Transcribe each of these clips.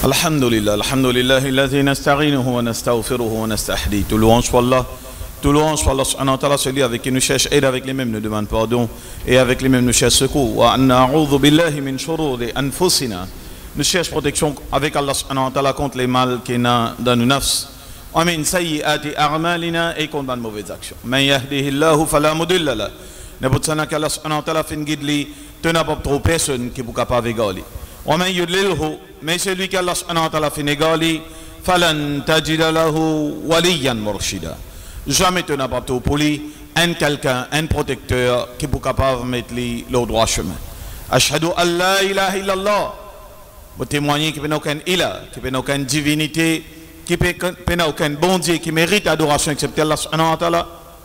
Alhamdulillah, alhamdulillah, الذي نستعينه ونستغفره ونستهديه. Tout louange pour Allah, tout louange pour Allah subhanahu wa ta'ala, celui avec qui nous cherche aide, avec les mêmes nous demande pardon et avec les mêmes nous cherche secours. Wa na'udhu billahi min shururi anfusina. Nous cherche protection avec Allah subhanahu wa ta'ala contre les mal qui n'a dans nos nafs. Wa min sayyiati a'malina et contre les mauvaises actions. Man yahdihillahu fala mudilla la. N'importe sana qu'Allah subhanahu wa ta'ala fait une guide li, tenant pas trop personne qui est capable d'égaler. Wa man yudlilhu, mais celui qui Allah subhanahu wa ta'ala fait négaler, falan tajida lahu waliyan murshida. Jamais tu n'as pas pour lui un quelqu'un, un protecteur qui est capable de mettre le droit chemin. Ashhadu an la ilaha illallah. Pour témoigner qu'il n'y a aucun ilah, qu'il n'y a aucune divinité, qu'il n'y a aucun bon Dieu qui mérite adoration excepté Allah subhanahu wa ta'ala.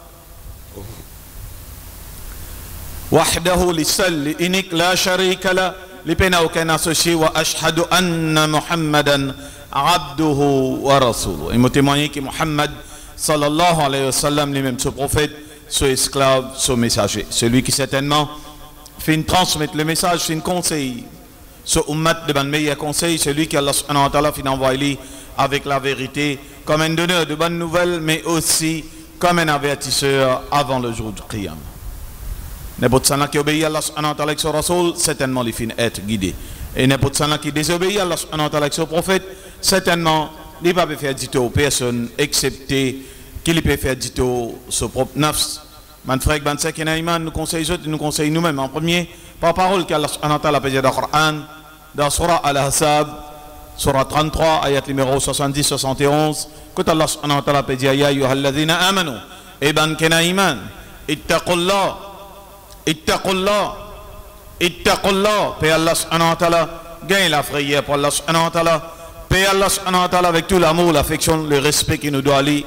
Wahdahu lisal inik la sharika la. لبنا وكان associé وأشهد أن محمدا عبده ورسوله. Il m'a témoigné que Muhammad sallallahu alayhi wa sallam, lui-même ce prophète, ce esclave, ce messager. Celui qui certainement fait transmettre le message, fait conseil. Ce ummat de ban meilleur conseil, celui qui Allah subhanahu wa ta'ala fait envoyer avec la vérité, comme un donneur de bonnes nouvelles, mais aussi comme un avertisseur avant le jour du qiyam. N'importe qui qui obéit à Allah subhanahu wa ta'ala avec son rasoul, certainement il finit être guidé. Et n'importe qui désobéit à Allah subhanahu wa ta'ala avec son prophète, certainement il ne peut pas faire du tout aux personnes, excepté qu'il peut faire du tout son propre nafs. Man frère, ban sekina iman, nous conseillons nous-mêmes en premier, par parole qu'Allah subhanahu wa ta'ala peut dire dans le Coran, dans Surah Al-Ahzab, Surah 33, ayat numéro 70-71, que Allah subhanahu wa ta'ala peut dire, Ya ayyuhalladhina amanu, et ban kena iman, ittaqullah. Ittaqullah, ittaqullah, paix Allah subhanahu wa ta'ala, gagne la frayeur pour Allah subhanahu wa ta'ala, paix Allah subhanahu wa ta'ala avec tout l'amour, l'affection, le respect qui nous doit aller,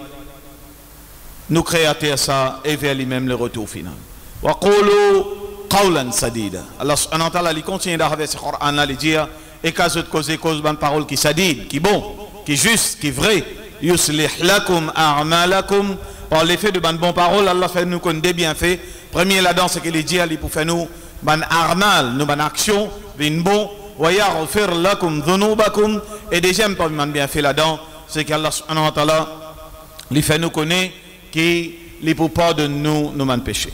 nous créateurs ça et vers lui-même le retour final. Wa qulu qawlan sadida. Allah subhanahu wa ta'ala, il continue d'arriver ce Coran là, il dit, et qu'à ce cause bonne parole qui sadid, qui bon, qui juste, qui vrai, yuslih lakum a'malakum, par l'effet de bonnes paroles, Allah fait nous connaître des bienfaits. Premier là-dedans, c'est qu'il dit, il pour faire nous, ban armal, nous ban action, bin bon, wayaghfir lakum dhunubakum, et deuxième parmi bien fait là-dedans, c'est qu'Allah subhanahu wa ta'ala, il fait nous connaître qu'il pour pardonner nous, nos péchés.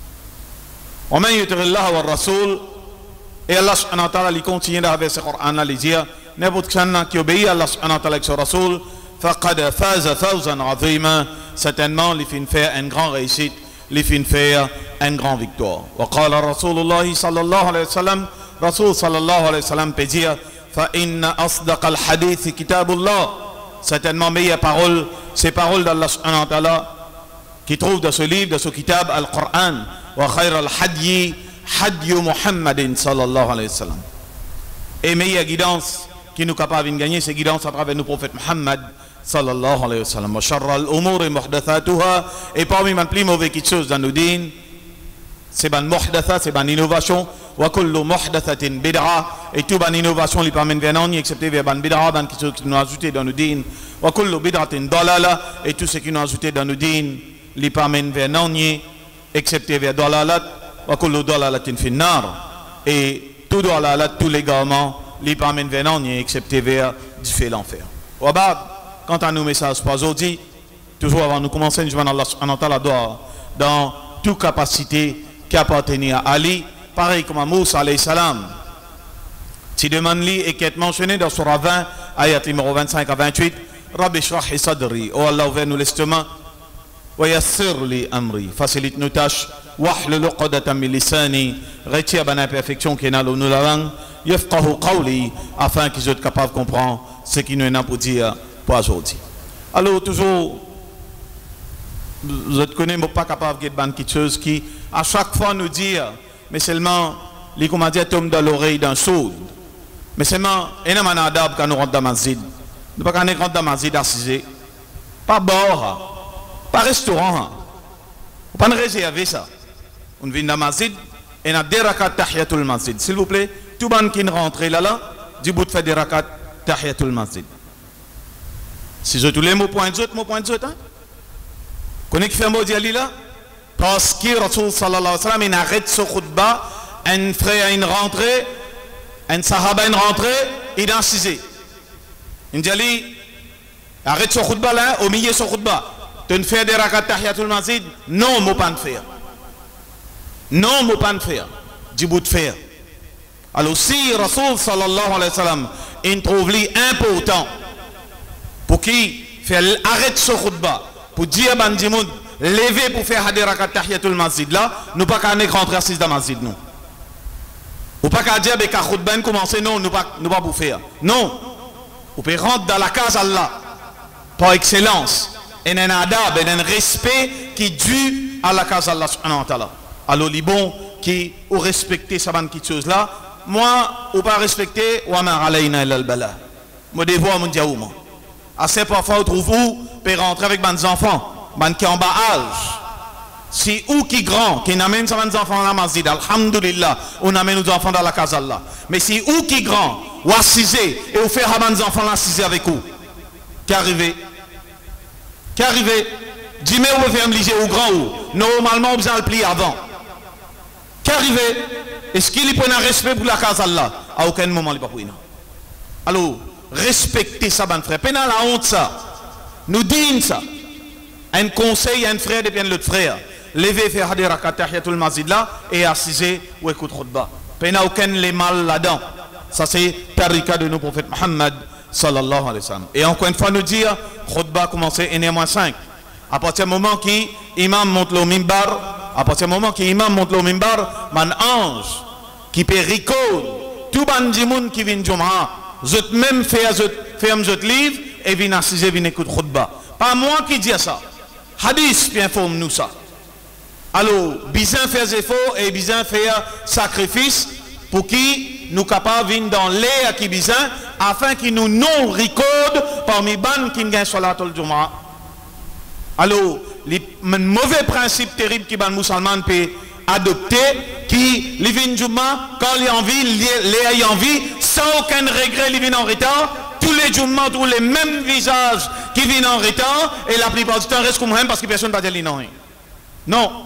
Wa man yuti'illah wa rasoul, et Allah subhanahu wa ta'ala, il continue avec ce Coran-là, il dit, n'importe qui obéit à Allah subhanahu wa ta'ala avec ce rasoul, faqad faza fawzan azima, certainement, il fait faire une grande réussite. Les fins faire une grande victoire. وقال رسول الله صلى الله عليه وسلم رسول صلى الله عليه وسلم peut dire فإن أصدق الحديث كتاب الله. Certainement meilleure parole, c'est paroles d'Allah subhanahu wa ta'ala qui trouve dans ce livre, dans ce kitab Al-Qur'an. وخير الحدي حدي محمد صلى الله عليه وسلم. Et meilleure guidance qui nous capable de gagner, c'est guidance à travers nos prophètes Muhammad sallallahu alayhi wa sallam. Wa sharra al-umuri muhdathatuha, et parmi les plus mauvaises choses dans nos dînes, c'est ban muhdatha, c'est ban innovation. Wa kullu muhdathatin bid'a, et tout ban innovation li permet vers non, excepté vers ban bid'a, ban qui nous ajouté dans nos dînes. Wa kullu bid'atin dalala, et tout ce qui nous ajouté dans nos dînes li permet vers non, excepté vers dalalat. Wa kullu dalalatin fin nar, et tout dalalat, tous les garments li permet vers non, excepté vers du feu l'enfer. Wa ba'd. Quant à nos messages pour aujourd'hui, toujours avant de commencer, nous demandons Allah subhanahu wa ta'ala dans toute capacité qui appartenait à Ali, pareil comme à Moussa alayhi salam. Si demande lui et qui est mentionné dans Surah 20, ayat numéro 25 à 28, Rabbi shrah sadri, oh Allah ouvre nous l'estomac, wa yassir li amri, facilite nos tâches, wahlul uqdatan min lisani, retire ban imperfection qui est dans nos langues, yafqahu qawli, afin qu'ils soient capables de comprendre ce qui nous est pour dire aujourd'hui. Alors toujours, je ne connais pas capable de faire quelque chose qui à chaque fois nous dit, mais seulement les commandants tombent dans l'oreille d'un sourd. Mais seulement, il y a un adab quand nous rentrons dans la masjid. Nous ne pouvons pas rentrer dans la masjid assisé. Pas bord, pas restaurant. On ne peut pas réserver ça. On vient dans la masjid et on a des rakats tahiyatul masjid. S'il vous plaît, tout le monde qui rentre là, du bout de faire des rakats tahiyatul masjid. Si je tous les mots point de zot, hein? Connais qui fait un mot d'Ali là? Parce que Rasul sallallahu alayhi wa sallam, il arrête ce khutbah, un frère a une rentrée, un sahaba a une rentrée, il a incisé. Injali, arrête son khutba là, au milieu de son khutba. Tu ne fais des rakat tahiyatul masjid? Non, moi pas de faire. Non, moi pas de faire. Du bout de faire. Alors si Rasoul sallallahu alayhi wa sallam, il trouve important pour qui fait arrête son khutba, pour dire à Bandimoun, lever pour faire des rakat tahiyatul masjid là, nous pas qu'à rentrer à 6 dans masjid nous. Ou pas qu'à dire que la khutba commencer, non, nous pas pour faire. Non. Vous pouvez rentrer dans la case Allah par excellence. Et un adab, et un respect qui est dû à la case Allah subhanahu wa ta'ala. Alors les bons qui ont respecté ça qui chose là, moi ou pas respecter wa ma alayna illa al bala. Mon devoir mon diaouma. Assez parfois trouve vous peut rentrer avec des enfants, ban qui en bas âge. Si ou qui grand qui n'amène ça des enfants à la masjid, alhamdulillah, on amène nos enfants dans la case Allah. Mais si ou qui grand ou assisé et vous faire des enfants assisés avec vous. Qui arrive? Qui arrive? Dis-moi où vous faites un léger ou grand ou normalement vous avez le pli avant. Qui arrive? Est-ce qu'il prend un respect pour la case Allah? À aucun moment il pas pour. Alors respectez ça, mon frère. Pendant la honte ça, nous disons ça. Un conseil à un frère de bien l'autre frère. Levez faire des rakat tahiyatul masjid là et assiser ou écoute khutba. Pendant aucun les mal là-dedans. Ça c'est tarika de nos prophètes Muhammad sallallahu alayhi wa sallam. Et encore une fois nous dire, khutba commencer 1h-5. À partir du moment qui imam monte le mimbar, à partir du moment qui imam monte le mimbar, man ange qui peut record tout bandimoun qui vient Jum'a, zot même ferme zot livre et vient assiser, vient écouter khutba. Pas moi qui dis ça. Hadith bien informe nous ça. Alors, bizarre faire effort et bizarre faire sacrifice pour qui nous capables de venir dans l'air qui bizarre afin qu'ils nous non recordent parmi ban qui gagnent salatul Jumu'ah. Alors, les mauvais principes terribles qui ban musulman peut adopter qui les vin Jumu'ah quand il a envie, les a envie sans aucun regret les vin en retard. Tous les Jumu'ah ont les mêmes visages qui viennent en retard et la plupart du temps restent comme même parce que personne ne va dire non. Non.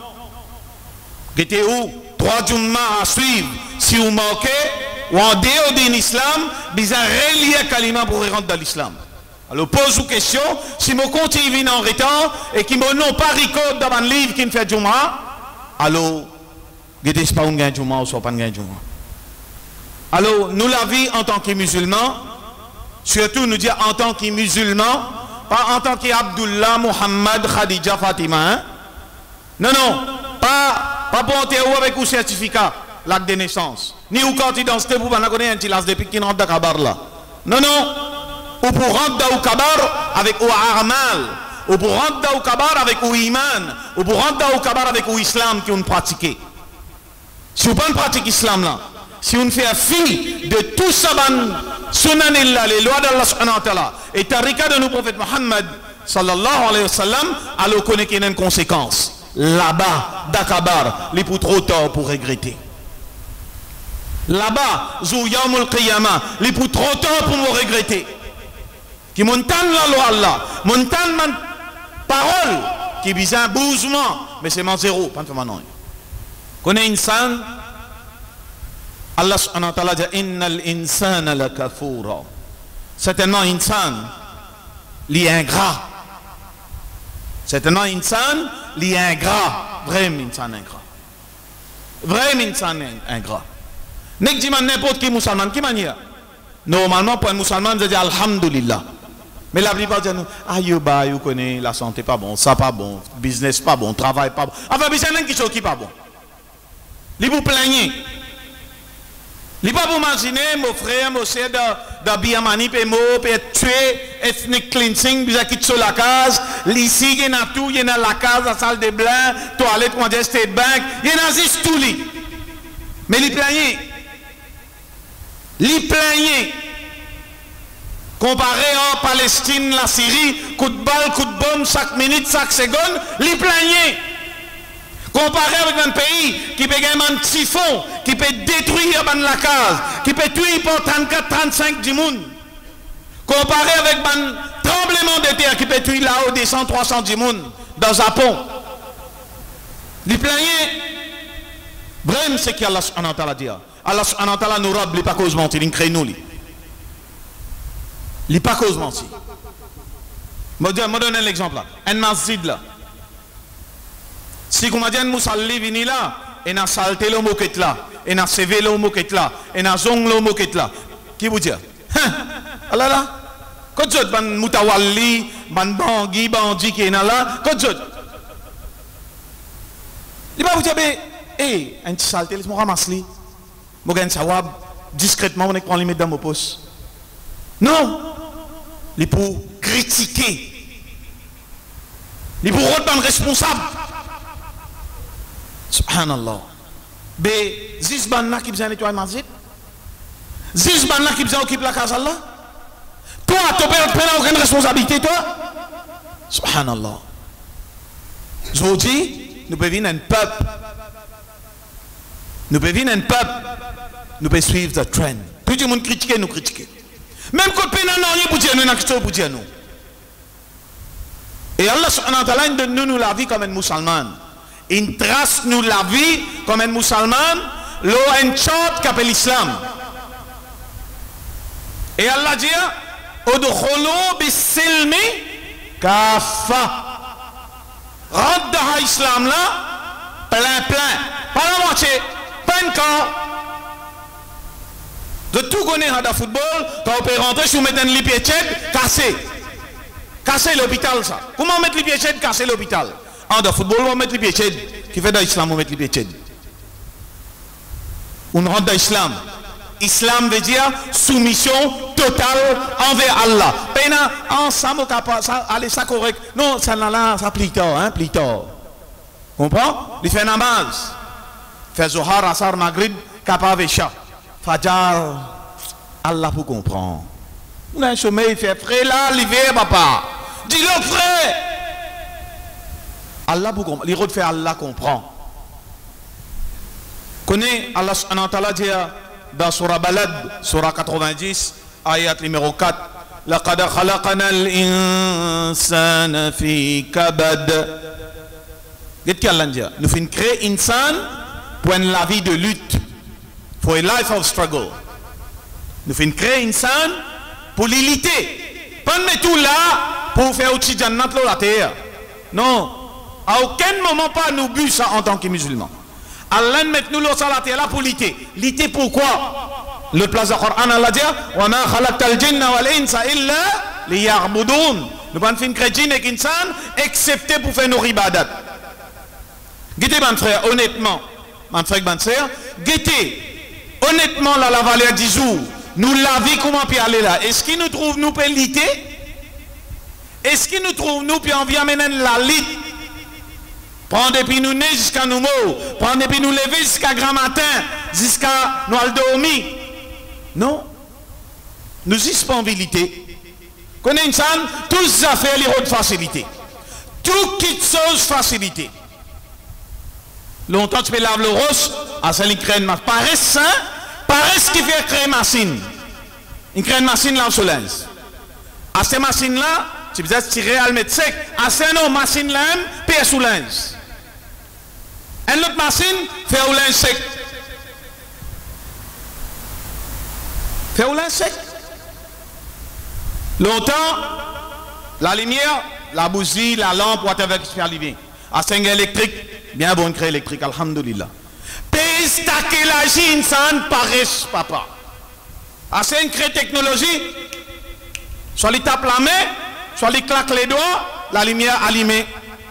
C'était où 3 Jumu'ah à suivre si vous manquez ou en dehors de l'islam, ils ont relié Kalima pour rentrer dans l'islam. Alors pose une question, si mon compte vient en retard et qui n'ont pas record dans un livre qui me fait Jumu'ah, alors, c'est pas un gain Jumu'ah ou soit pas un gain Jumu'ah. Alors, nous la vie en tant que musulmans, surtout nous dire en tant que musulmans, pas en tant qu'Abdullah, Muhammad, Khadija, Fatima. Hein? Non, non, pas pour entrer avec un certificat, l'acte de naissance. Ni ou quand d'identité pour pas connaître un tilas depuis qu'il rentre dans Kabar là. Non, non. Ou pour rentrer dans Kabar avec ou Armal. Ou pour rentrer dans Kabar avec ou Iman. Ou pour rentrer dans Kabar avec ou Islam qui ont pratiqué. Si vous ne pratiquez l'islam là, si on fait fi de tout ça, sunanillah, les lois d'Allah subhanahu wa ta'ala, et tarika de nos prophètes Muhammad sallallahu alayhi wa sallam, alors on connaît qu'il y a une conséquence. Là-bas, d'Akabar, les pour trop tard pour regretter. Là-bas, Zouyamul Qiyamah, les pour trop tard pour me regretter. Qui montagne la loi Allah, montagne ma parole, qui vise un bousement, mais c'est mon zéro, pas de maintenant. Connaît insan, Allah subhanahu wa ta'ala dit innal insana la kafura. Certainement insan, li ingrat. Certainement insan, li ingrat. Vraiment insan ingrat. Vraiment insan ingrat. Nek dit n'importe qui musulman, qui manière. Normalement pour un musulman, je dis alhamdulillah. Mais la plupart disent aïe bah, vous connaissez la santé pas bon, ça pas bon, business pas bon, travail pas bon. Enfin, business qui sont pas bon. Li vous plaignez. Li pas vous imaginer mon frère, mon sœur de Biamani pe mo pe tuer ethnic cleansing, bisa quitte sur la case, ici il y a tout, il y a la case, la salle de bain, toilette, comment dire State Bank, il y a juste tout li. Mais li plaignez. Li plaignez. Comparé en Palestine, la Syrie, coup de balle, coup de bombe, chaque minute, chaque seconde, li plaignez. Comparé avec un pays qui peut gagner un typhon, qui peut détruire la case, qui peut tuer pour 34-35 du monde. Comparé avec un tremblement de terre qui peut tuer là-haut des 100-300 du monde dans le Japon. Les plaignez. Vraiment, c'est qu'Allah subhanahu wa ta'ala dit. Allah subhanahu wa ta'ala nous rabe, il pas cause mentir, il crée nous. Il n'est pas cause menti. Je donne un exemple là. Un masjid là. Si vous avez un moussalli vini là, et n'a salté le moquette là, et n'a sévé le moquette là, et n'a zong le moquette là, qui vous dit? Allah là, quand tu ban moutawalli, ban bandi qui est là, quand tu il va vous dire, eh, un petit salté, laisse-moi ramasser. Je vais savoir discrètement, on est prendre les mettre dans mon poste. Non, il est pour critiquer. Il est pour rendre responsable. Subhanallah. Mais Zizbanna qui vient nettoyer ma zip. Zizbanna qui vient occuper la casa là. Toi, tu n'as aucune responsabilité, toi. Subhanallah. Aujourd'hui, nous pouvons venir un peuple. Nous pouvons venir un peuple. Nous pouvons suivre le trend. Plus du monde critiquer, nous critiquer. Même quand nous n'avons rien pour dire, nous n'avons rien pour dire nous. Et Allah subhanahu wa ta'ala donne nous la vie comme un musulman. Il trace nous la vie comme un musulman. L'eau un chant qu'appelle l'islam. Et Allah dit Udkhulu bis-silmi kafa. Rentre dans l'islam là, plein. Pas la moitié, pas un quart. De tout connaître dans le football, quand on peut rentrer, si vous mettez un lit pied cassé. Casser l'hôpital, ça. Comment mettre les pieds chèdes, casser l'hôpital? En de football, on va mettre les pieds chèdes. Qui fait dans l'islam, on met les pieds chèdes. On rentre dans l'islam. Islam veut dire soumission totale envers Allah. Pena, ensemble, allez, ça correct. Non, ça là, ça plie tard, hein, plie tard. Comprends? Il fait namaz. Fait Zohar, Asar, Maghrib, Kappa, Vesha. Fajar, Allah pour comprendre. On a un sommeil, il fait frère là, l'hiver, papa. Dis-le frère. Allah pour comprendre. Les fait Allah comprend. Connais Allah subhanahu wa ta'ala dit dans Surah Balad, Surah 90, ayat numéro 4. لقد خلقنا الإنسان في كبد. Qu'est-ce qu'Allah dit? Nous faisons créer insan pour une la vie de lutte. For a life of struggle. Nous faisons créer insan pour l'ilité. Pas de tout là pour faire au-dessus de la terre. Non. À aucun moment pas nous but ça en tant que musulmans. Allah met nous sur la terre là pour l'ité. L'ité pourquoi? Le place du Coran Allah dit wa ma khalaqtal jinna wal insa illa liya'budun. Nous pas fin créer djinn et insan excepté pour faire nos ibadat. Guettez mon frère honnêtement. Mon frère mon frère, guettez honnêtement là la valeur 10 jours. Nous la vie comment puis aller là? Est-ce qu'il nous trouve nous pénalité? Est-ce qu'il nous trouve nous puis on vient mener la lit? Prendre depuis nous nez jusqu'à nous mots, prendre depuis nous lever jusqu'à grand matin, jusqu'à nous dormir. Non. Nous disponibilité. Connaissez une salle, tous les affaires les hautes facilités. Tout quitte chose facilité. Longtemps tu peux laver le rose, à ça il crée une machine. Paresse, hein? Paresse qui fait créer machine. Il crée une machine là sur linge. À ces machines là, tu peux tirer à le mettre sec. À ces non machine là, paye sous linge. Une autre machine fait au linge sec. Fait au linge sec. Longtemps, la lumière, la bougie, la lampe, whatever qui se fait arriver. À 5 électrique, bien bon créer électrique, alhamdoulilah. Pèse taquer la gine, ça ne paraît papa. À 5 créer technologie, soit il tape la main, soit il claque les doigts, la lumière allumée.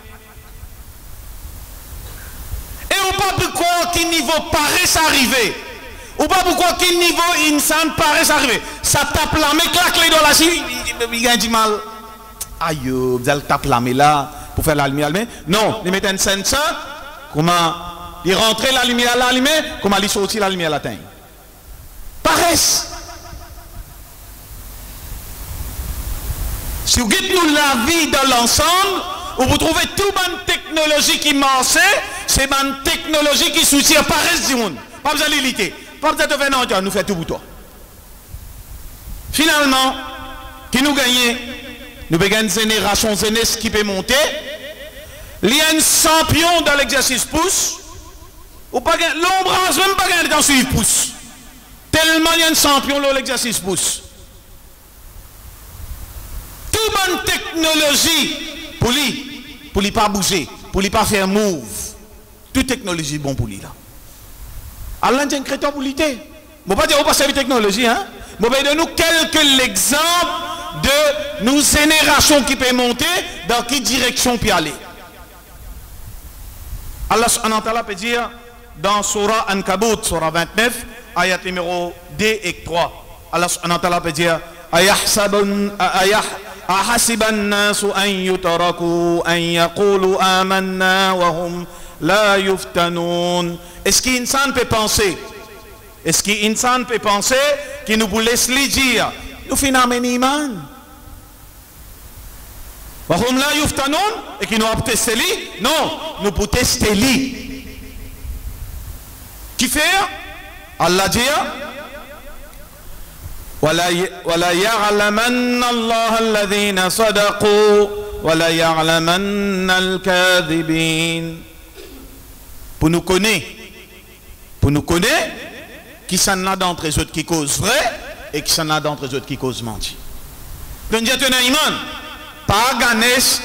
Et ou pas pourquoi quel niveau paraît arriver. Ou pas pourquoi quel niveau insan paraît arriver. Ça tape la main, claque les doigts là, il a du mal. Aïe, vous allez taper la main là pour faire la lumière allumée. Non, il met un sensor, comment il rentre la lumière là allumée, comment il sortit la lumière là. Paresse. Si vous regardez nous la vie dans l'ensemble, vous trouvez toute bonne technologie qui marche, c'est une technologie qui soutient paresse du monde. Pas besoin de l'éliter. Pas besoin de faire non, nous fait tout pour toi. Finalement, qui nous gagne, nous avons une génération jeunesse qui peut monter. Il y a un champion dans l'exercice pouce. L'ombrage même pas gagné dans suivre pouce. Tellement il y a un champion dans l'exercice pouce. bonne technologie pour lui pas bouger, pour lui pas faire move. Toute technologie bon pour lui là. Allah dit un crétin pour lui. Bon pas dire on passe à la technologie hein. Bon ben de nous quelques exemples de nos générations qui peuvent monter dans quelle direction puis aller. Allah subhanahu wa ta'ala peut dire dans Surah Ankabut, Surah 29, ayat numéro 2 et 3. Allah subhanahu wa ta'ala peut dire أحسب الناس أن يتركوا أن يقولوا آمنا وهم لا يفتنون. Est-ce qu'insan peut penser? Est-ce qu'insan peut penser qu'il nous laisse lui dire nous finissons un iman? وهم لا يفتنون et qui nous a testé lui? Non, nous pouvons tester lui. Qui fait? Allah dit ولا يعلمن الله الذين صدقوا ولا يعلمن الكاذبين. Pour nous connaître qui s'en a d'entre les autres qui causent vrai et qui s'en a d'entre les autres qui causent mentir. Donc Dieu tenait iman, pas Ganesh,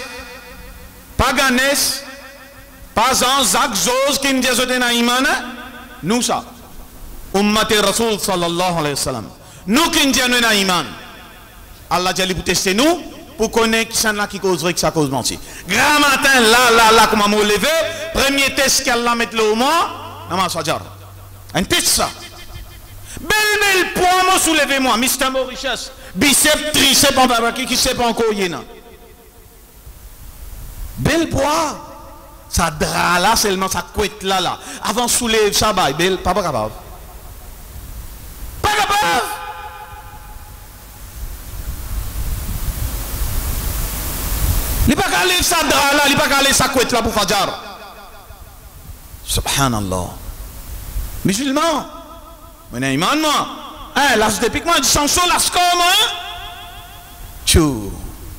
pas Zak Zos qui nous dit tenait iman, nous ça, ummat Rasul sallallahu alayhi wa sallam. Nous qui nous disons iman, Allah dit pour tester nous, pour connaître qui s'en a qui cause vrai, qui ça cause mentir. Grand matin, là, comme on m'a levé, premier test qu'Allah met le au moins, namaz fajar. Un test ça. Belle poids, moi soulevez-moi, Mr. Mauritius, biceps, triceps, en babaki, qui sait pas encore yéna. Belle poids. Ça dra là, seulement ça couette là. Avant soulever ça, belle, pas capable. Pas capable. Il n'y a pas qu'à aller ça dra là, il n'y a pas qu'à aller ça couette là pour Fajar. Subhanallah. Musulman. On est iman moi. Hein, là c'est depuis que moi du chanson là c'est comme hein. Tchou.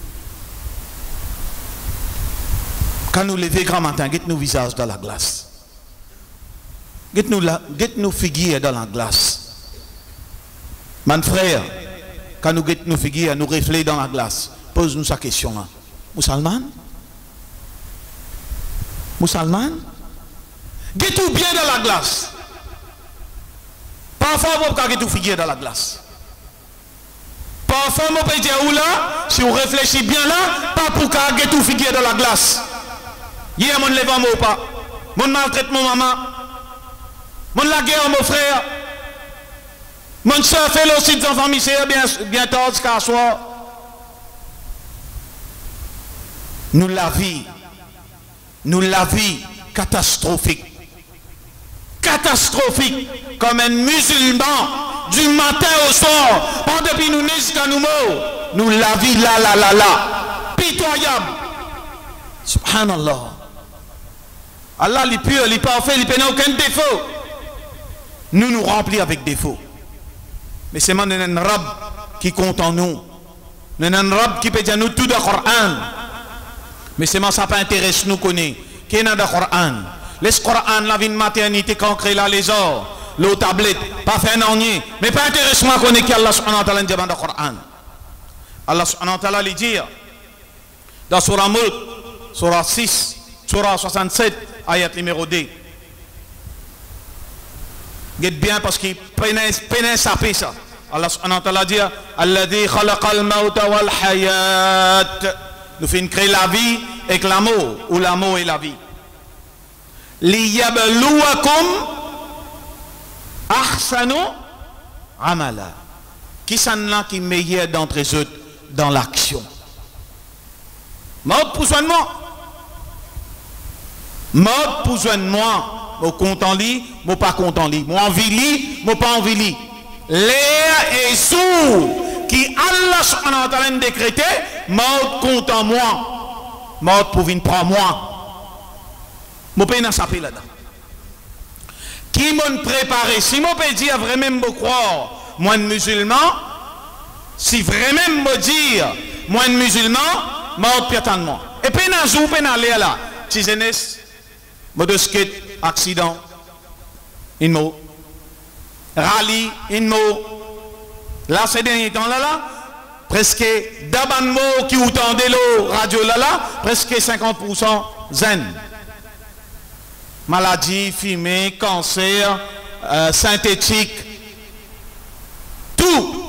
Quand nous levons grand matin, guette nos visages dans la glace. Guette nos figures dans la glace. Mon frère, quand nous guette nos figures, nous reflets dans la glace. Pose-nous sa question là. Musulman? Guette-nous bien dans la glace. Parfois, vous pouvez tout figurer dans la glace. Parfois, vous pouvez dire où là, si vous réfléchissez bien là, pas pour que tout figurer dans la glace. Hier, mon lève mon pas. Mon maltraite mon maman. Mon la guerre mon frère. Mon soeur fait le site d'enfants misère bien tard jusqu'à soir. Nous la vie catastrophique. Catastrophique. Comme un musulman du matin au soir. Pas depuis nous jusqu'à nous morts. Nous la vie là. Pitoyable. Subhanallah. Allah est pur, il est parfait, il n'a aucun défaut. Nous remplis avec défaut. Mais c'est maintenant un rab qui compte en nous. Un rab qui peut dire nous tout dans le Coran. Mais c'est moi ça pas intéresse nous connaître. Qui est dans le Coran? Laisse Coran la vie de maternité quand on crée là les ors, l'eau tablette, pas fait un nier. Mais pas intéresse moi connaître qui Allah subhanahu wa ta'ala dit dans le Coran. Allah subhanahu wa ta'ala lui dit dans Surah Mulk, Surah 6, Surah 67, ayat numéro 2. Guette bien parce qu'il peine saper ça. Allah subhanahu wa ta'ala dit Alladhi khalaqal mauta wal hayat. Nous faisons créer la vie avec l'amour, ou l'amour et la vie. Liyabluwakum ahsanu amala. Qui s'en là qui meilleur d'entre eux autres dans l'action? Mode pour soin de moi. Mode pour soin de moi. Moi content li, moi pas content li. Moi envie li, moi pas envie li. L'air et sous qui Allah subhanahu wa ta'ala décrété, mode content moi. Mode pour venir prendre moi. Moi pas dans sa paix là-dedans. Qui m'ont préparé? Si moi peux dire vraiment me croire, moi musulman, si vraiment me dire moi musulman, mode piatan moi. Et puis dans jour puis dans l'air là, si jeunesse, mode skate, accident, une mot, rallye, une mot. Là ces derniers temps là, presque d'abord mots qui entendent le radio là, presque 50% zen. Maladie, fumée, cancer, synthétique, tout.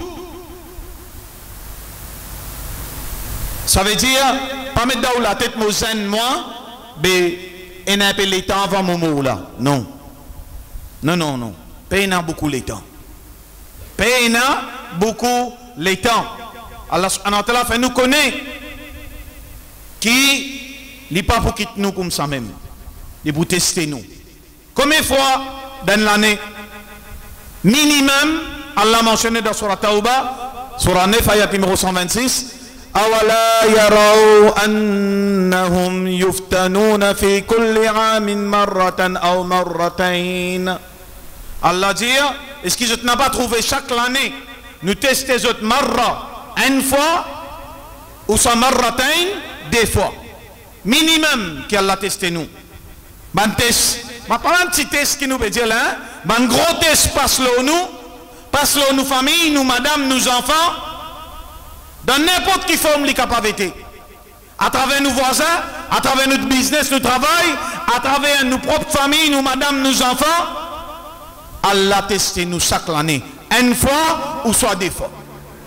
Ça veut dire, pas mettre dans la tête mon zen moi, mais un peu les temps avant mon mot là. Non. Non, non, non. Peina beaucoup les temps. Peina beaucoup les temps. Allah subhanahu wa ta'ala fait nous connaître qui n'est pas pour quitter nous comme ça même. Il pour tester nous. Combien de fois dans l'année minimum, Allah mentionné dans Surah Tauba, Surah 9, ayat numéro 126, أولا يروا أنهم يفتنون في كل عام مرة أو مرتين. Allah dit, est-ce qu'ils n'ont pas trouvé chaque année, nous testons les autres marra une fois ou ça marratain deux fois. Minimum qu'Allah testé nous. Ban test, ma pas un petit test qui nous veut dire là, ban gros test passe-le nous famille, nous madame, nous enfants. Dans n'importe quelle forme de capacité. À travers nos voisins, à travers notre business, notre travail, à travers nos propres familles, nos madames, nos enfants. Allah teste nous chaque année. Une fois ou soit deux fois.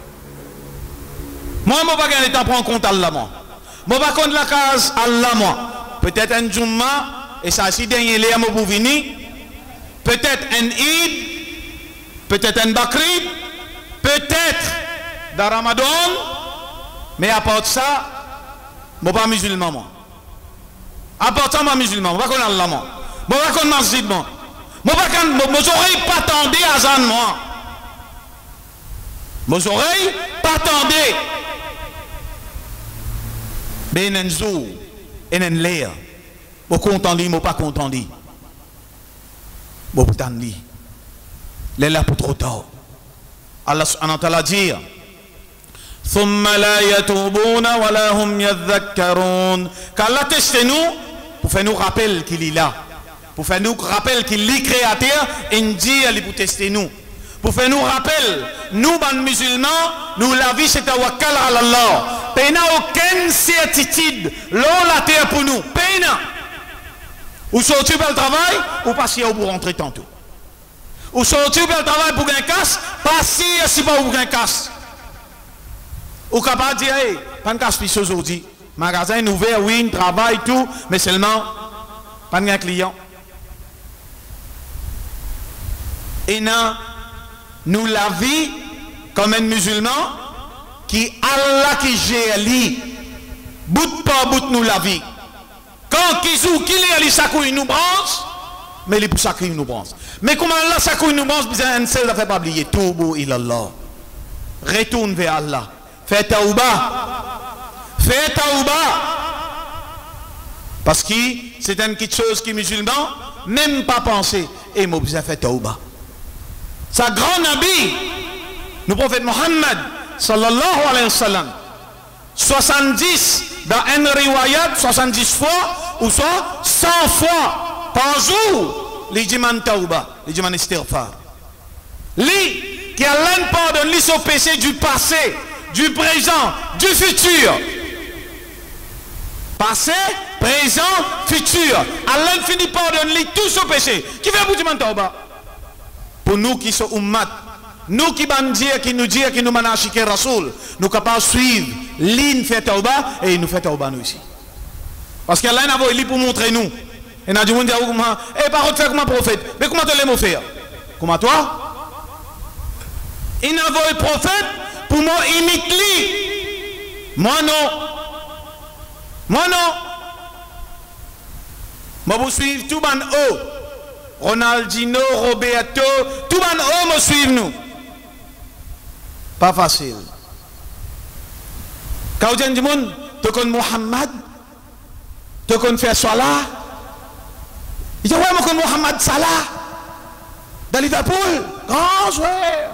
Moi, je ne vais pas gagner temps prendre compte Allah. Moi, je ne vais pas compte la case Allah. Moi. Peut-être un Jumma, et ça, si dernier les amours pour venir. Peut-être un Eid, peut-être un Bakrid, peut-être dans Ramadan, mais à part ça, je ne suis pas musulman. Moi. À part ça, je suis musulman. Je ne suis pas Allah. Moi. Je ne suis pas masjid. Moi. Je n'aurais pas tendu à Zan. Moi. Mes oreilles pas tendu. Mais il y a un jour, il y a un l'air. Je suis content de lui, je ne suis pas content de lui. Je suis content de lui. Il est là pour trop tard. Allah subhanahu wa ta'ala dit ثم لا يتوبون ولا هم يذكرون. Qu'Allah teste nous pour faire nous rappeler qu'il est là, pour faire nous rappeler qu'il est créateur et dit il pour tester nous, pour faire nous rappeler nous ban musulmans nous la vie c'est tawakkal ala Allah. Peina aucune certitude l'eau la terre pour nous. Peina ou sortir pour le travail ou passer au pour rentrer tantôt. Ou sortir pour le travail pour gagner casse, passer si pas pour gagner casse. Ou capable de dire, hey, pas de casse aujourd'hui. Magasin ouvert, oui, travail, tout, mais seulement pas de client. Et non, nous la vie comme un musulman qui Allah qui gère lui, bout par bout nous la vie. Quand Kizou, qui est ali sakouille nous branche, mais il est pour sakouille nous branche. Mais comment Allah sakouille nous branche, bien un seul ne fait pas oublier. Toubu ilallah. Retourne vers Allah. Fais taouba. Fais taouba. Parce que c'est une petite chose qui musulman, même pas penser. Et moi, besoin fait taouba. Sa grand nabi, le prophète Mohammed, sallallahu alayhi wa sallam, 70 dans un riwayat, 70 fois, ou soit 100 fois par jour, les diman taouba, les diman istighfar. Lui, qui a l'un pardonne lui son péché du passé, du présent, du futur. Passé, présent, futur. Allah finit par donner tout son péché. Qui veut vous dire tauba? Pour nous qui sommes ummat, nous qui bandir, qui nous dire, qui nous manachike Rasoul, nous capables de suivre l'in fait tauba et nous fait tauba nous ici. Parce qu'Allah n'a pas pour montrer nous. Et n'a dit on dit comment et par faire comme prophète. Mais comment tu l'aimes faire? Comment toi? Il n'a pas prophète pour moi imiter lui. Moi non. Moi non. Moi vous suivre tout ban haut. Ronaldinho, Roberto, tout ban haut me suivre nous. Pas facile. Quand vous dites monde, tu connais Mohammed, tu connais faire Salah. Il dit ouais, moi connais Mohammed Salah. Dans Liverpool, grand joueur.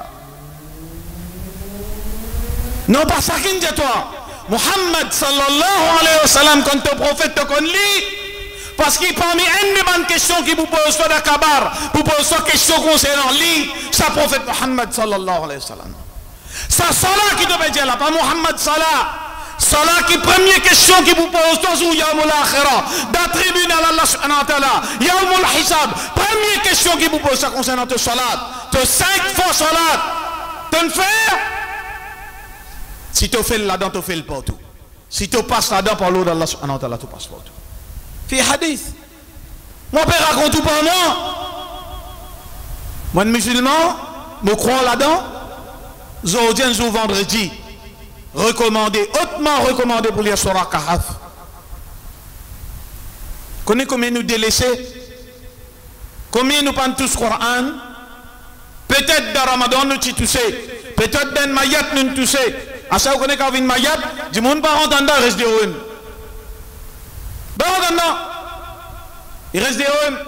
Non pas ça qui dit toi. Mohammed sallallahu alayhi wa sallam quand ton prophète te connaît parce qu'il parmi une des bonnes questions qui vous pose soit d'akabar pour poser une question concernant lui, sa prophète Mohammed sallallahu alayhi wa sallam. Ça Salah qui te dire là, pas Mohammed Salah. Salah qui première question qui vous pose toujours Yaumul Akhirah, dans tribunal Allah subhanahu wa ta'ala, Yaumul Hisab, première question qui vous pose ça concernant te salat, te 5 fois salat, te le faire. Si tu fais là-dedans, tu fais le partout. Si tu passes là-dedans par l'eau d'Allah subhanahu wa ta'ala, tu passes partout. Fi hadith. Moi, je raconte tout par moi. Moi, musulman, je crois là-dedans. Aujourd'hui, ou vendredi, recommandé, hautement recommandé pour lire Surah Kahf. Connaissez combien nous délaissés? Combien nous parlons tous Coran? Peut-être dans Ramadan nous toussés. Peut-être dans Mayat nous toussés. À ça, vous connaissez quand une Mayat, du monde pas entendre, il reste des ruines. Ben, entendant, il reste des ruines.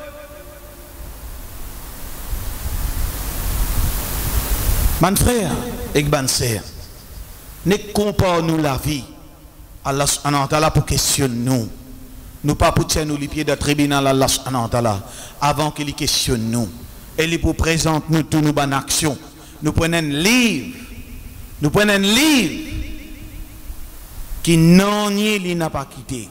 Mon frère, et mon sœur, ne compare nous la vie. Allah subhanahu wa ta'ala pour questionner nous. Nous pas pour tenir nous les pieds de tribunal Allah subhanahu wa ta'ala avant qu'il questionne nous. Et il pour présenter nous tous nos bonnes actions. Nous prenons un livre. Nous prenons un livre qui non il n'a pas quitté.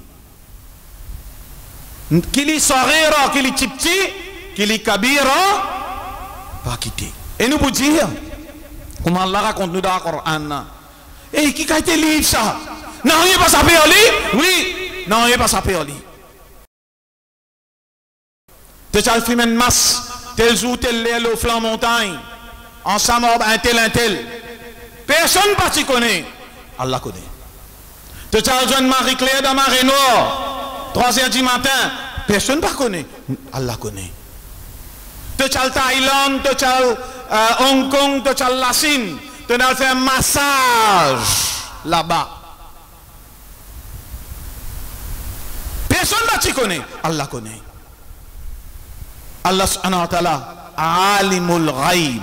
Qu'il y sorira, qu'il y tipti, qu'il y kabira, pas quitté. Et nous pour dire, comment Allah raconte nous dans le Coran. Et qui a été livre ça? Non, il n'est pas sapé au lit? Oui. Non, il n'est pas sapé au lit. Tu as fait une masse, tel jour, tel l'aile au flanc montagne, ensemble, un tel. Personne ne connaît. Allah connaît. Tu as besoin de Marie-Claire dans Marée Noire, 3h du matin, personne ne connaît. Allah connaît. Tu as le Thaïlande, tu as Hong Kong, tu as la Chine, tu as fait un massage là-bas. Personne ne connaît. Allah connaît. Allah subhanahu wa ta'ala, alimul ghaib.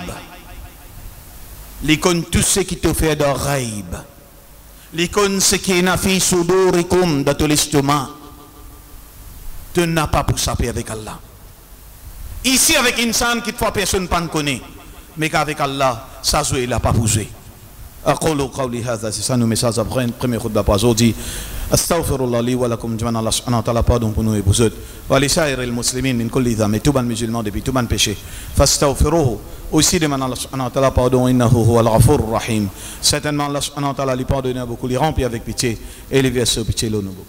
Il connaît tout ce qui te fait de ghaib. Il connaît ce qui est nafi sudurikum de ton estomac. Tu n'as pas pour saper avec Allah. Ici avec insan qui fois personne ne connaît. Mais qu'avec Allah, ça joue, il n'a pas bougé. أقول قولي هذا سيسانو message après premier khutbah pour aujourd'hui أستغفر الله لي ولكم جميعا الله سبحانه وتعالى pardon pour nous et pour eux ولسائر المسلمين من كل ذنب tout ban musulman depuis tout ban péché فاستغفروه aussi demande Allah subhanahu wa ta'ala pardon إنه هو الغفور الرحيم certainement Allah subhanahu wa ta'ala lui pardonne beaucoup lui remplit avec pitié et lui verse pitié l'eau nouveau.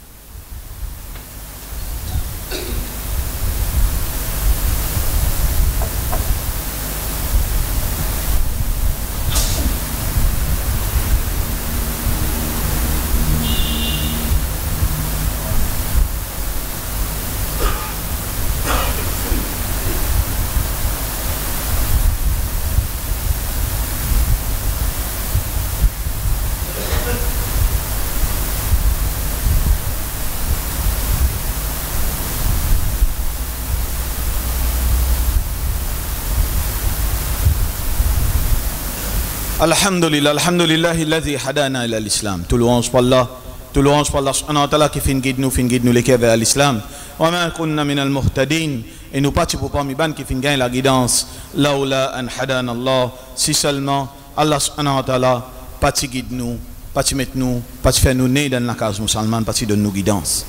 Alhamdulillah, alhamdulillah, alladhi hadana ila l'islam. Tout louange pour Allah, tout louange pour Allah subhanahu wa ta'ala qui fait guide nous les vers l'islam. Wa ma kunna min al-muhtadin. Et nous pas pour parmi ban qui fait gagner la guidance. Laula an hadana Allah. Si seulement Allah subhanahu wa ta'ala pas guide nous, pas mettre nous, pas faire nous nés dans la case musulmane, pas donne nous guidance.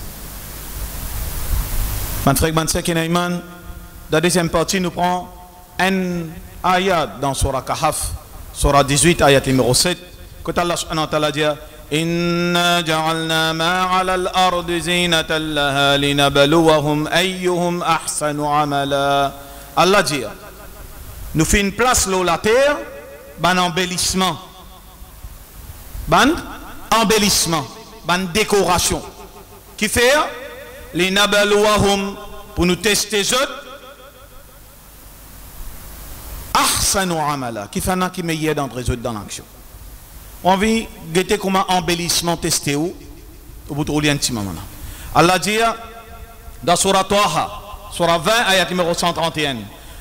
Man frère, man sœur qui n'a iman, dans la deuxième partie nous prend un ayat dans Surah Kahf. Surah 18, ayat numéro 7, que Allah subhanahu wa ta'ala dit Inna ja'alna ma'ala al-ardi zinatan laha linabluwahum ayyuhum ahsanu amala. Allah dit nous fait une place là la terre, ban embellissement, ban décoration, qui fait linabluwahum pour nous tester eux. Ahsanu amala, qui fait un qui meilleur d'entre eux dans l'action. On vit guetter comment embellissement testé au bout de un petit moment. Allah dit dans Surah Taha, Surah 20, ayat numéro 131.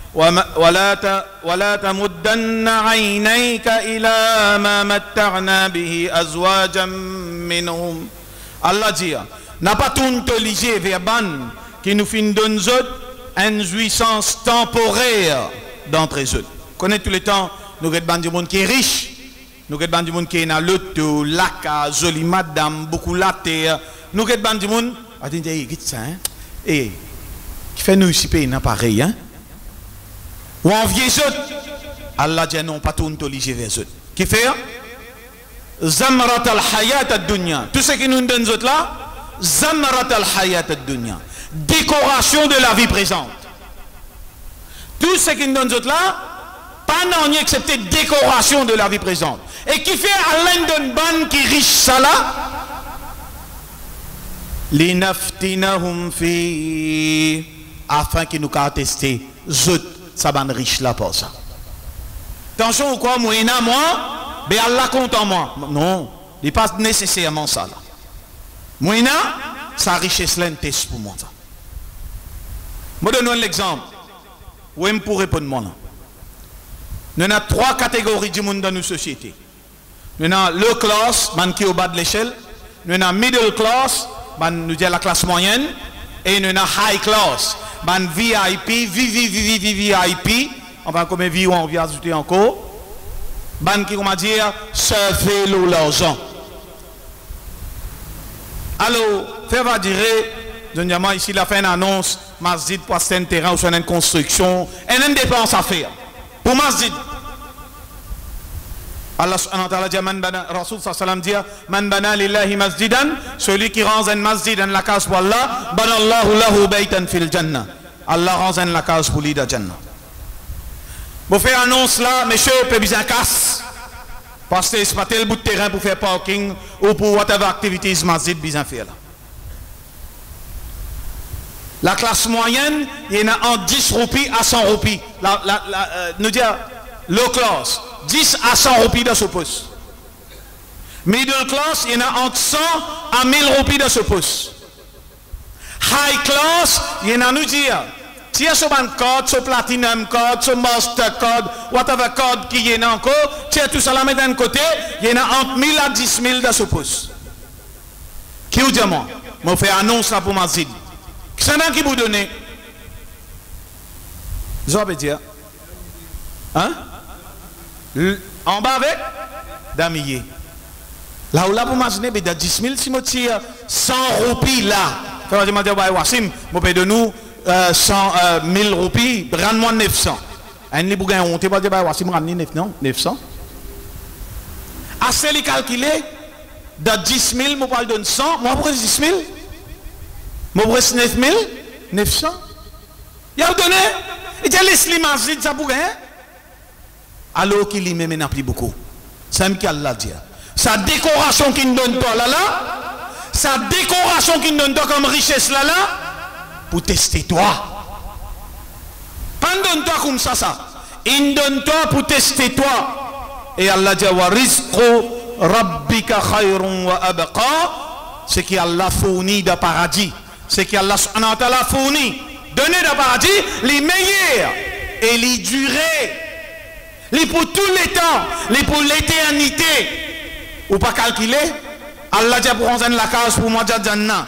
ولا تمدن عينيك إلى ما متعنا به أزواجا منهم. Allah dit n'a pas tout te liger vers ban qui nous fait donner une jouissance temporaire d'entre eux. Connaît tous les temps, nous avons des gens qui sont riches, Nous avons des gens qui sont l'auto, la jolie madame, beaucoup la terre. Nous avons des gens qui disent, ça, hein? Et qui fait nous ici pays, pareil, hein? Ou envier les autres. Allah dit non, pas tout obligé vers eux. Qui fait? Zamrat al-hayat ad-dunya. Tout ce qui nous donne les autres là, Zamrat al-hayat ad-dunya. Décoration de la vie présente. Tout ce qui nous donne les autres là, pas non excepté décoration de la vie présente. Et qui fait Alain d'une bande qui riche ça là? Linaftinahum fi, afin qu'ils nous tester zut ça ban riche là pour ça. Attention ou quoi moi mais Allah compte en moi. Non, il n'est pas nécessairement ça là. Moi sa richesse là test pour moi ça. Moi donne un exemple. Oui, me pour répondre moi là. Nous avons 3 catégories de monde dans nos sociétés. Nous avons low class, man qui est au bas de l'échelle. Nous avons middle class, man nous dit la classe moyenne. Et nous avons high class, man VIP, VIP. Enfin, comme vie on vient ajouter encore. Man qui, comment dire, surfer l'argent. Alors, faire dire, dernièrement ici, il a fait une annonce, masjid pour un terrain ou sur une construction, et une dépense à faire. Pour masjid. Allah subhanahu wa ta'ala dit, Rasul sallam dit, man bana lillahi masjidan, celui qui rend un masjid dans la case pour Allah, banallahu lahu baytan fil jannah. Allah rend un la case pour lui dans Jannah. Vous faites annonce là, monsieur, peut bien casse. Parce que ce n'est pas tel bout de terrain pour faire parking ou pour whatever activities masjid bien faire là. La classe moyenne, il y en a en 10 roupies à 100 roupies. Nous dire, low class, 10 à 100 roupies dans ce poste. Middle class, il y en a entre 100 à 1000 roupies dans ce poste. High class, il y en a nous dire, si il y a ce code, ce platinum code, ce master code, whatever code qui y en a encore, si tout ça là met d'un côté, il y en a entre 1000 à 10 000 dans ce poste. Qui vous dit moi? Je fais annonce là pour ma zid. C'est un qui vous donne. Je vais dire. Hein? En bas avec Damier. Là où là pour m'imaginer, il y a 10 000 si je tire 100 roupies là. Je vais dire, Wassim, je vais de nous 1000 roupies, rends-moi 900. Un livre gagne honte, je vais dire, Wassim, rends-moi 900. Assez les calculer, de 10 000, je vais donner 100, moi je 10 000. Je vais 9 900. Il a donné. Il a laissé l'image, ça pour rien. Alors qu'il y même n'a plus beaucoup. C'est ce qu'Allah dit. Sa décoration qu'il nous donne toi là, sa décoration qu'il nous donne toi comme richesse là, pour tester toi. Pas donne toi comme ça. Il donne toi pour tester toi. Et Allah dit wa rizqu rabbika khayrun wa abqa. C'est qu'Allah fournit de paradis. C'est qu'Allah subhanahu wa ta'ala fournit. Donner de paradis les meilleurs et les durées. Les pour tous les temps, les pour l'éternité. Ou pas calculer, Allah dit pour rendre la case pour moi Jannah.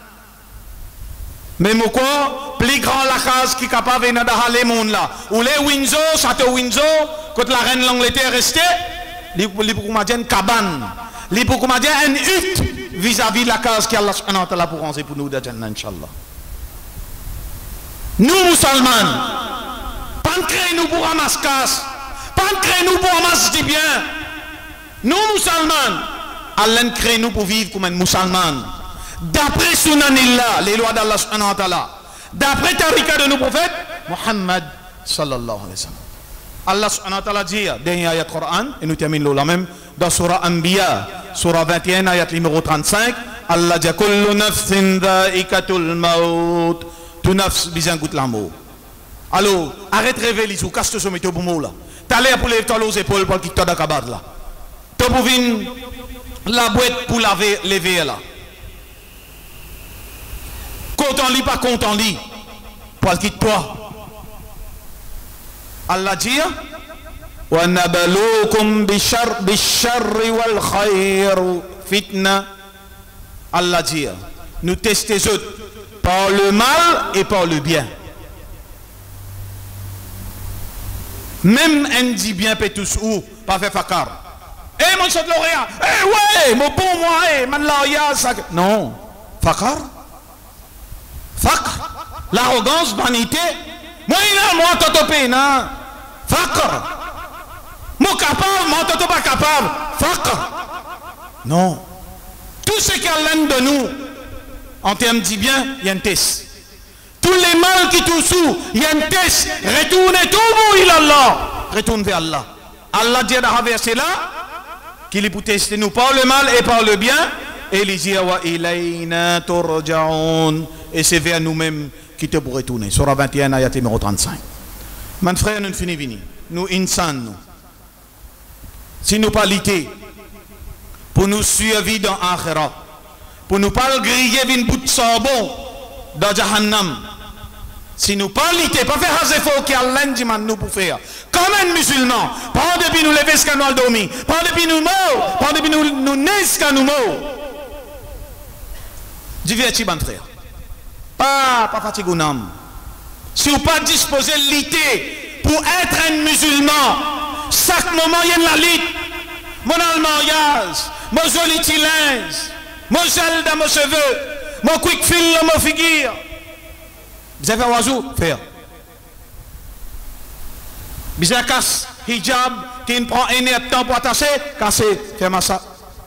Mais quoi, plus grand la case qui est capable de faire les mondes là. Ou les Windsor, château Windsor, quand la reine de l'Angleterre est restée, les pour moi une cabane. Les pour moi une hutte vis-à-vis de la case qui Allah subhanahu wa ta'ala pour rendre pour nous de Jannah, Inch'Allah. Nous musulmans, pas créer nous pour ramasser casse. Pas créer nous pour ramasser bien. Nous musulmans, Allah crée nous pour vivre comme un musulman. D'après Sunanillah, les lois d'Allah subhanahu wa ta'ala. D'après Tariqa de nos prophètes, Muhammad sallallahu alayhi wa sallam. Allah subhanahu wa ta'ala dit, dernier ayat Coran, et nous terminons là même, dans Surah Anbiya, Surah 21, ayat numéro 35, Allah dit, Kullu nafsin dha'iqatul maut. Tout nafs bizan goûte la mort. Alors, arrête de rêver, ou casse ce météo pour moi là. T'as l'air pour les talons aux épaules pour qu'il t'en a cabane là. T'as pour venir la boîte pour laver les verres là. Content lit, pas content lit. Pour qu'il toi. Allah dit, wa nabalukum bisharri wal khayr fitna. Allah dit, nous testons les autres par le mal et par le bien. Même un dit bien peut tous ou pas faire fakar. Eh, mon chef lauréat. Eh, ouais, mon bon moi, eh, man la ça. Non. Fakar. Fakr. L'arrogance, vanité. Moi, il a moi, toto pénin. Fakr. Moi, capable, moi, toto pas capable. Fakr. Non. Tout ce qu'Allah de nous, en termes dit bien, il y a un test. Tous les mal qui touchent, il y a un test. Retournez tout vous, il Allah. Retourne vers Allah. Allah dit dans ce verset-là, qu'il est pour tester nous par le mal et par le bien. Et il dit, wa ilayna turja'un. Et c'est vers nous-mêmes qui te pour retourner. Surah 21, ayat numéro 35. Mon frère, nous finissons venir. Nous, insan, nous. Si nous pas lutter pour nous suivre dans Akhira, pour nous pas griller une bout de sabon dans Jahannam, si nous pas lutter, pas faire des efforts qui Allah dit nous pour faire, comme un musulman, pas depuis nous lever jusqu'à nous dormir, pas depuis nous morts, pas depuis nous naître jusqu'à nous morts. Divertis, mon frère. Pas fatigué, non. Si vous pas disposé de lutter pour être un musulman, chaque moment il y a de la lutte. Mon mariage, mon joli linge, mon gel dans mon cheveux, mon quick fill dans mon figure. Vous avez un oiseau? Faire. Vous avez casse, hijab, qui prend un temps pour attacher, casser, faire ça.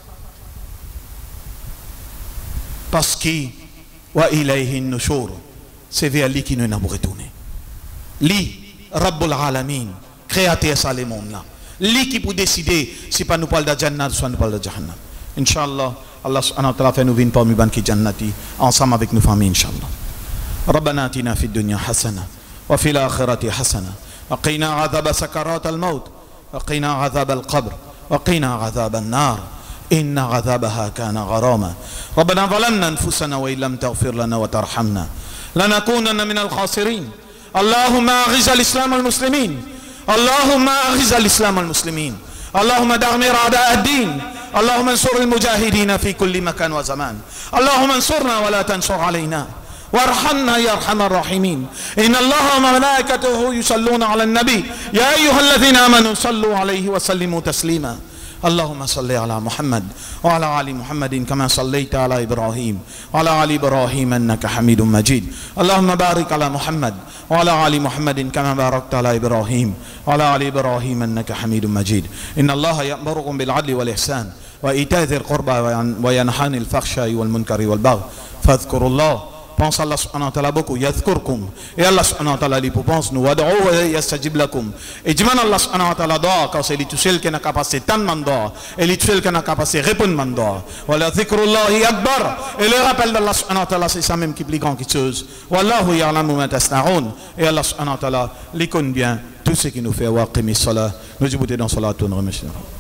Parce que, wa ilayhi nushur, c'est vers lui qui nous avons retourné. Lui, Rabbul Alamin, créateur ça le monde là. Lui qui peut décider si pas nous parle de Jannat, soit nous parle de Jahannam. Inch'Allah, Allah subhanahu wa ta'ala fait nous venir parmi ban qui Jannati, ensemble avec nos familles, Inch'Allah. ربنا آتنا في الدنيا حسنة وفي الآخرة حسنة وقنا عذاب سكرات الموت وقنا عذاب القبر وقنا عذاب النار إن عذابها كان غراما ربنا ظلمنا أنفسنا وإن لم تغفر لنا وترحمنا لنكونن من الخاسرين اللهم أعز الإسلام والمسلمين اللهم أعز الإسلام والمسلمين اللهم دمر أعداء الدين اللهم انصر المجاهدين في كل مكان وزمان اللهم انصرنا ولا تنصر علينا وارحمنا يا ارحم الراحمين ان الله وملائكته يصلون على النبي يا ايها الذين امنوا صلوا عليه وسلموا تسليما اللهم صل على محمد وعلى ال محمد كما صليت على ابراهيم وعلى ال ابراهيم انك حميد مجيد اللهم بارك على محمد وعلى ال محمد كما باركت على ابراهيم وعلى ال ابراهيم انك حميد مجيد ان الله يأمركم بالعدل والاحسان وايتاء ذي القربى وينهى عن الفحشاء والمنكر والبغي فاذكروا الله. Pense Allah subhanahu wa ta'ala beaucoup, yadhkurkum. Et Allah subhanahu wa ta'ala dit pour pense nous, wad'u wa yastajib lakum. Et dis-moi Allah subhanahu wa ta'ala doit, quand c'est lui tout seul qui n'a capacité tant mandat, et lui tout seul qui n'a capacité répondre mandat. Wa la dhikrullahi akbar. Et le rappel d'Allah subhanahu wa ta'ala, c'est ça même qui est plus grand que chose. Wallahu ya'lamu ma tasna'un. Et Allah subhanahu wa ta'ala, il connaît bien tout ce qui nous fait wa qimi salat. Nous débouter dans salat, nous remercions.